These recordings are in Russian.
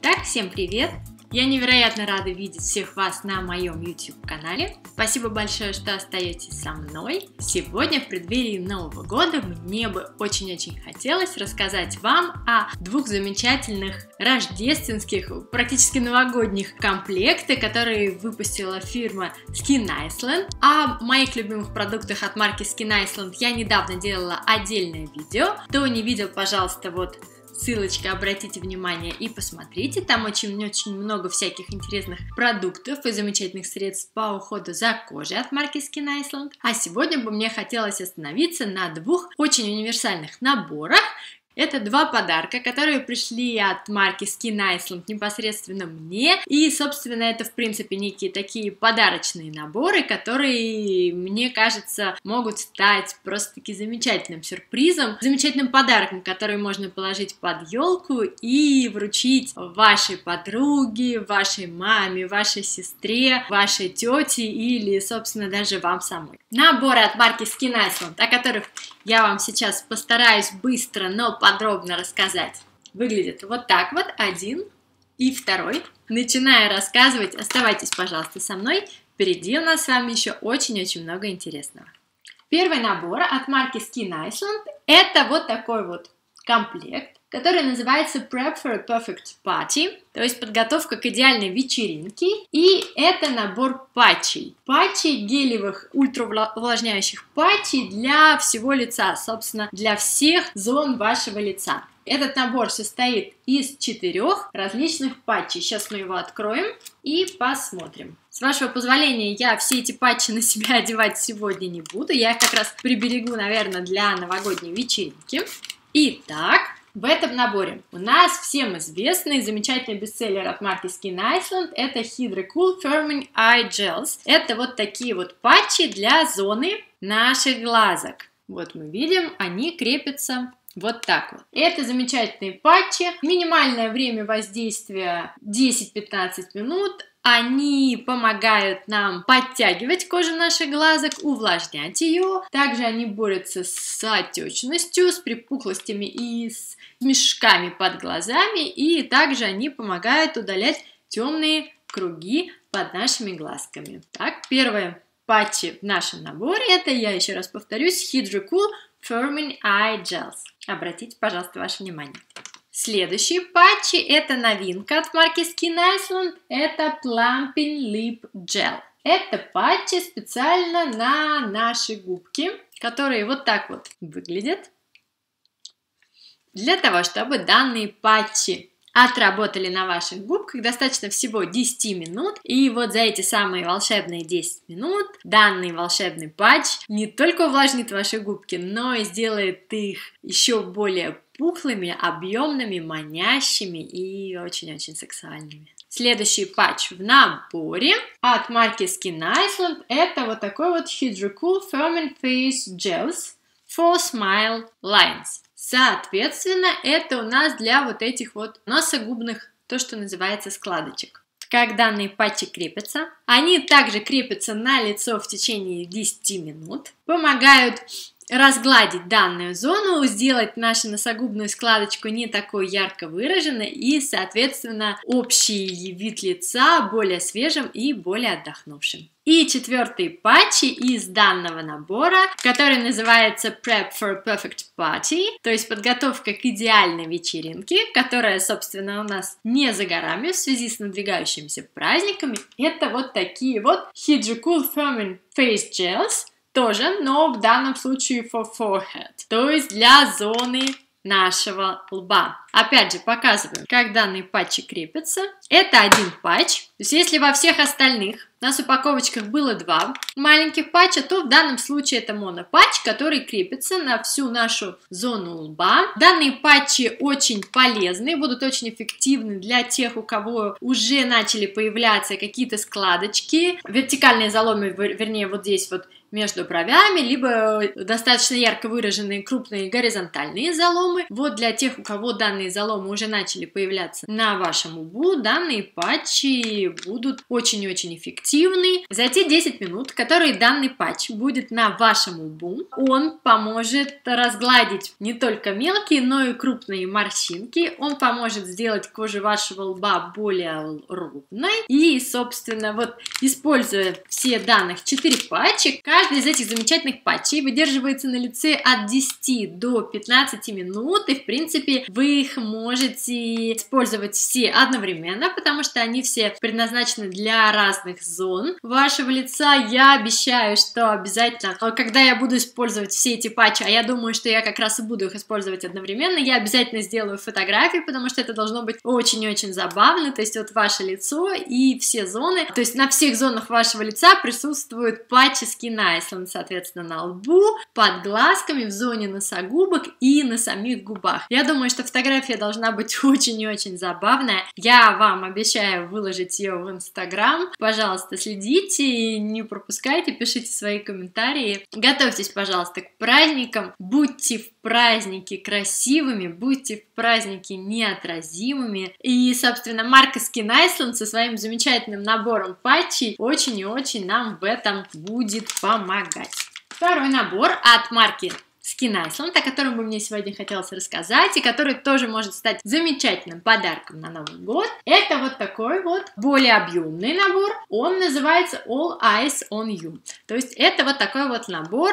Итак, всем привет! Я невероятно рада видеть всех вас на моем YouTube-канале. Спасибо большое, что остаетесь со мной. Сегодня, в преддверии Нового года, мне бы очень-очень хотелось рассказать вам о двух замечательных рождественских, практически новогодних комплектах, которые выпустила фирма Skin Iceland. О моих любимых продуктах от марки Skin Iceland я недавно делала отдельное видео. Кто не видел, пожалуйста, вот ссылочка, обратите внимание и посмотрите, там очень-очень много всяких интересных продуктов и замечательных средств по уходу за кожей от марки Skin Iceland. А сегодня бы мне хотелось остановиться на двух очень универсальных наборах. Это два подарка, которые пришли от марки Skin Iceland непосредственно мне. И, собственно, это, в принципе, некие такие подарочные наборы, которые, мне кажется, могут стать просто-таки замечательным сюрпризом, замечательным подарком, который можно положить под елку и вручить вашей подруге, вашей маме, вашей сестре, вашей тете или, собственно, даже вам самой. Наборы от марки Skin Iceland, о которых я вам сейчас постараюсь быстро, но подробно рассказать. Выглядит вот так вот, один и второй. Начиная рассказывать, оставайтесь, пожалуйста, со мной. Впереди у нас с вами еще очень-очень много интересного. Первый набор от марки Skin Iceland – это вот такой вот комплект, который называется Prep for a Perfect Party, то есть подготовка к идеальной вечеринке. И это набор патчей. Патчей гелевых, ультравлажняющих патчей для всего лица, собственно, для всех зон вашего лица. Этот набор состоит из 4 различных патчей. Сейчас мы его откроем и посмотрим. С вашего позволения, я все эти патчи на себя одевать сегодня не буду. Я их как раз приберегу, наверное, для новогодней вечеринки. Итак, в этом наборе у нас всем известный замечательный бестселлер от марки Skin Iceland. Это Hydra Cool Firming Eye Gels. Это вот такие вот патчи для зоны наших глазок. Вот мы видим, они крепятся вот так вот. Это замечательные патчи. Минимальное время воздействия 10-15 минут. Они помогают нам подтягивать кожу наших глазок, увлажнять ее. Также они борются с отечностью, с припухлостями и с мешками под глазами. И также они помогают удалять темные круги под нашими глазками. Так, первые патчи в нашем наборе, это, я еще раз повторюсь, Hydra Cool Firming Eye Gels. Обратите, пожалуйста, ваше внимание. Следующие патчи – это новинка от марки Skin Iceland, это Plumping Lip Gel. Это патчи специально на наши губки, которые вот так вот выглядят. Для того, чтобы данные патчи отработали на ваших губках, достаточно всего 10 минут. И вот за эти самые волшебные 10 минут данный волшебный патч не только увлажнит ваши губки, но и сделает их еще более пухлыми, объемными, манящими и очень-очень сексуальными. Следующий патч в наборе от марки Skin Iceland это вот такой вот Hydra Cool Firming Face Gels for Smile Lines. Соответственно, это у нас для вот этих вот носогубных, то, что называется, складочек. Как данные патчи крепятся, они также крепятся на лицо в течение 10 минут, помогают разгладить данную зону, сделать нашу носогубную складочку не такой ярко выраженной и, соответственно, общий вид лица более свежим и более отдохнувшим. И четвертый патчи из данного набора, который называется Prep for a Perfect Party, то есть подготовка к идеальной вечеринке, которая, собственно, у нас не за горами в связи с надвигающимися праздниками. Это вот такие вот Hydra Cool Firming Face Gels, тоже, но в данном случае for forehead, то есть для зоны нашего лба. Опять же, показываю, как данные патчи крепятся. Это один патч. То есть, если во всех остальных у нас в упаковочках было 2 маленьких патча, то в данном случае это монопатч, который крепится на всю нашу зону лба. Данные патчи очень полезны, будут очень эффективны для тех, у кого уже начали появляться какие-то складочки, вертикальные заломы, вернее, вот здесь вот между бровями, либо достаточно ярко выраженные крупные горизонтальные заломы. Вот для тех, у кого данные заломы уже начали появляться на вашем лбу, данные патчи будут очень-очень эффективны. За те 10 минут, которые данный патч будет на вашем лбу, он поможет разгладить не только мелкие, но и крупные морщинки. Он поможет сделать кожу вашего лба более ровной. И, собственно, вот используя все данных 4 патча, каждый из этих замечательных патчей выдерживается на лице от 10 до 15 минут. И, в принципе, вы их можете использовать все одновременно, потому что они все предназначены для разных зон вашего лица. Я обещаю, что обязательно, когда я буду использовать все эти патчи, а я думаю, что я как раз и буду их использовать одновременно, я обязательно сделаю фотографии, потому что это должно быть очень-очень забавно. То есть вот ваше лицо и все зоны, то есть на всех зонах вашего лица присутствуют патчи Skin Iceland, соответственно, на лбу, под глазками, в зоне носогубок и на самих губах. Я думаю, что фотография должна быть очень и очень забавная. Я вам обещаю выложить ее в Инстаграм. Пожалуйста, следите, не пропускайте, пишите свои комментарии. Готовьтесь, пожалуйста, к праздникам. Будьте в празднике красивыми, будьте в празднике неотразимыми. И, собственно, марка Skin Iceland со своим замечательным набором патчей очень и очень нам в этом будет помогать. Второй набор от марки Skin Iceland, о котором бы мне сегодня хотелось рассказать, и который тоже может стать замечательным подарком на Новый год. Это вот такой вот более объемный набор. Он называется All Eyes on You. То есть это вот такой вот набор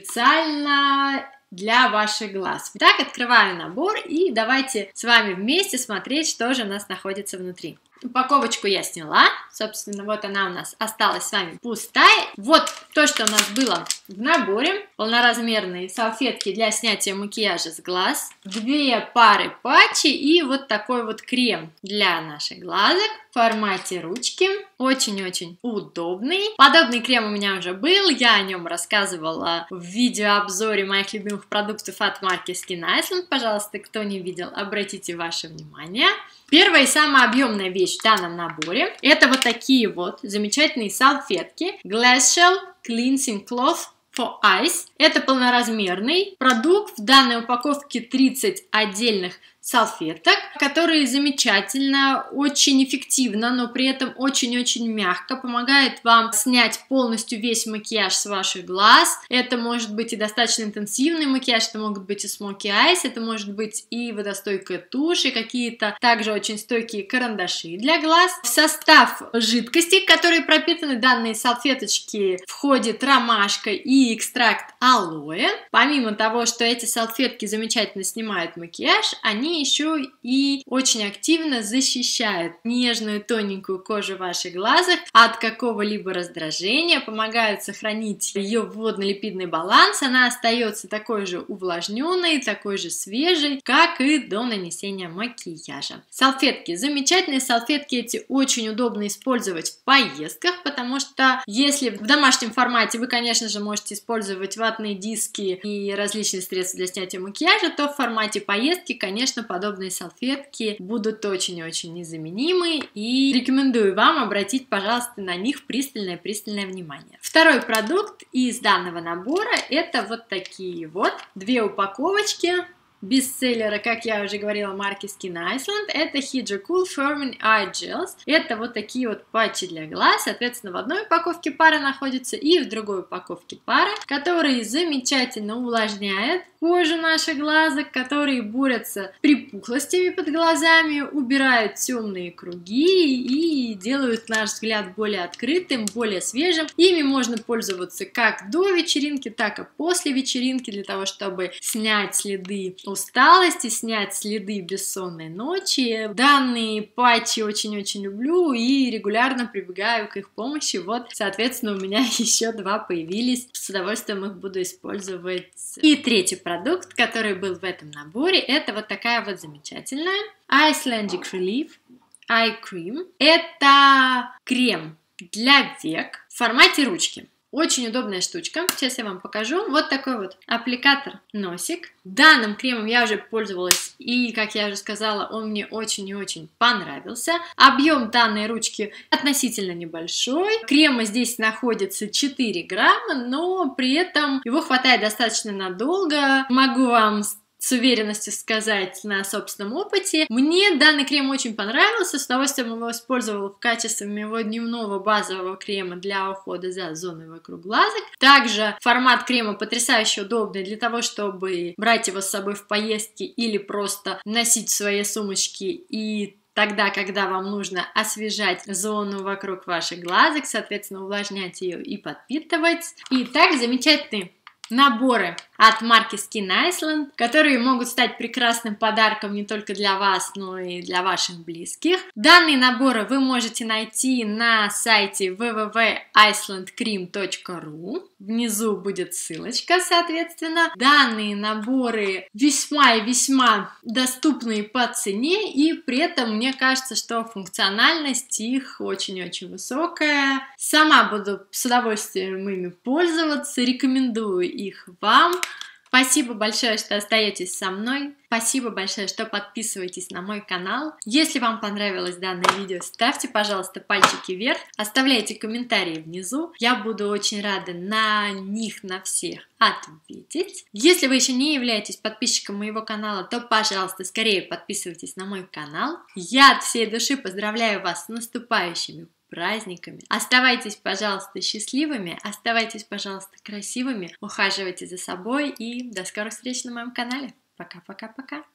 специально для ваших глаз. Итак, открываю набор и давайте с вами вместе смотреть, что же у нас находится внутри. Упаковочку я сняла, собственно, вот она у нас осталась с вами пустая. Вот то, что у нас было в наборе. Полноразмерные салфетки для снятия макияжа с глаз, 2 пары патчей и вот такой вот крем для наших глазок в формате ручки. Очень-очень удобный. Подобный крем у меня уже был, я о нем рассказывала в видеообзоре моих любимых продуктов от марки Skin Iceland. Пожалуйста, кто не видел, обратите ваше внимание. Первая и самая объемная вещь в данном наборе — это вот такие вот замечательные салфетки Glass Shell Cleansing Cloth for Eyes. Это полноразмерный продукт. В данной упаковке 30 отдельных салфеток, которые замечательно, очень эффективно, но при этом очень-очень мягко помогает вам снять полностью весь макияж с ваших глаз. Это может быть и достаточно интенсивный макияж, это могут быть и смоки айс, это может быть и водостойкая тушь, и какие-то также очень стойкие карандаши для глаз. В состав жидкости, которые пропитаны данные салфеточки, входит ромашка и экстракт алоэ. Помимо того, что эти салфетки замечательно снимают макияж, они еще и очень активно защищают нежную тоненькую кожу ваших глазок от какого-либо раздражения, помогают сохранить ее водно-липидный баланс, она остается такой же увлажненной, такой же свежей, как и до нанесения макияжа. Салфетки, замечательные салфетки эти очень удобно использовать в поездках, потому что если в домашнем формате вы, конечно же, можете использовать ватные диски и различные средства для снятия макияжа, то в формате поездки, конечно, подобные салфетки будут очень-очень незаменимы, и рекомендую вам обратить, пожалуйста, на них пристальное внимание. Второй продукт из данного набора — это вот такие вот 2 упаковочки бестселлера, как я уже говорила, марки Skin Iceland. Это Hydra Cool Firming Eye Gels. Это вот такие вот патчи для глаз. Соответственно, в одной упаковке пара находится и в другой упаковке пара, которые замечательно увлажняют кожу наших глазок, которые борются с припухлостями под глазами, убирают темные круги и делают наш взгляд более открытым, более свежим. Ими можно пользоваться как до вечеринки, так и после вечеринки, для того, чтобы снять следы усталости, снять следы бессонной ночи. Данные патчи очень-очень люблю и регулярно прибегаю к их помощи. Вот, соответственно, у меня еще 2 появились. С удовольствием их буду использовать. И третий продукт, который был в этом наборе, это вот такая вот замечательная Icelandic Relief Eye Cream. Это крем для век в формате ручки. Очень удобная штучка. Сейчас я вам покажу. Вот такой вот аппликатор носик. Данным кремом я уже пользовалась, и, как я уже сказала, он мне очень и очень понравился. Объем данной ручки относительно небольшой. Крема здесь находится 4 грамма, но при этом его хватает достаточно надолго. Могу вам с уверенностью сказать на собственном опыте. Мне данный крем очень понравился, с удовольствием его использовала в качестве моего дневного базового крема для ухода за зоной вокруг глазок. Также формат крема потрясающе удобный для того, чтобы брать его с собой в поездки или просто носить в своей сумочке и тогда, когда вам нужно освежать зону вокруг ваших глазок, соответственно, увлажнять ее и подпитывать. И также замечательные наборы от марки Skin Iceland, которые могут стать прекрасным подарком не только для вас, но и для ваших близких. Данные наборы вы можете найти на сайте www.icelandcream.ru. Внизу будет ссылочка, соответственно. Данные наборы весьма и весьма доступны по цене, и при этом мне кажется, что функциональность их очень-очень высокая. Сама буду с удовольствием ими пользоваться, рекомендую их вам. Спасибо большое, что остаетесь со мной. Спасибо большое, что подписываетесь на мой канал. Если вам понравилось данное видео, ставьте, пожалуйста, пальчики вверх, оставляйте комментарии внизу. Я буду очень рада на них, на всех ответить. Если вы еще не являетесь подписчиком моего канала, то, пожалуйста, скорее подписывайтесь на мой канал. Я от всей души поздравляю вас с наступающими праздниками. Оставайтесь, пожалуйста, счастливыми, оставайтесь, пожалуйста, красивыми, ухаживайте за собой и до скорых встреч на моем канале. Пока-пока-пока.